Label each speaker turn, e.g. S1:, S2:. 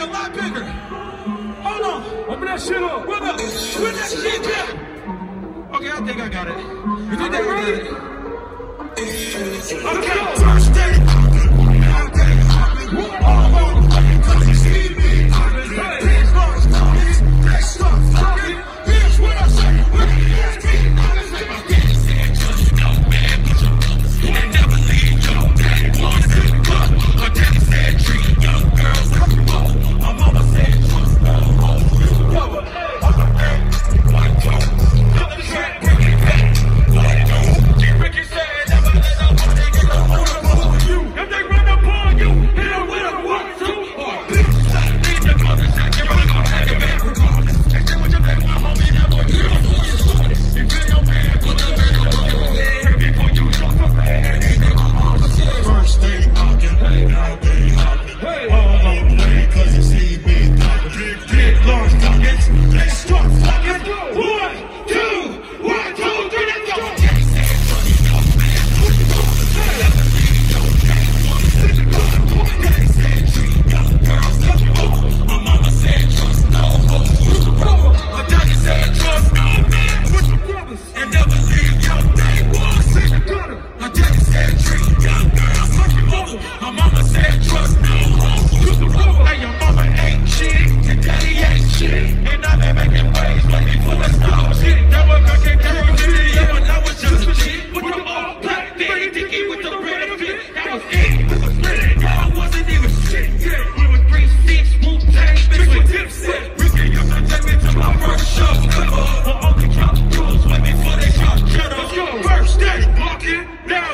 S1: a lot bigger. Hold on.
S2: Open that shit up.
S1: Where that shit at? Okay, I think I got it.
S2: You think they ready?
S1: Okay, first day. First day, walking down.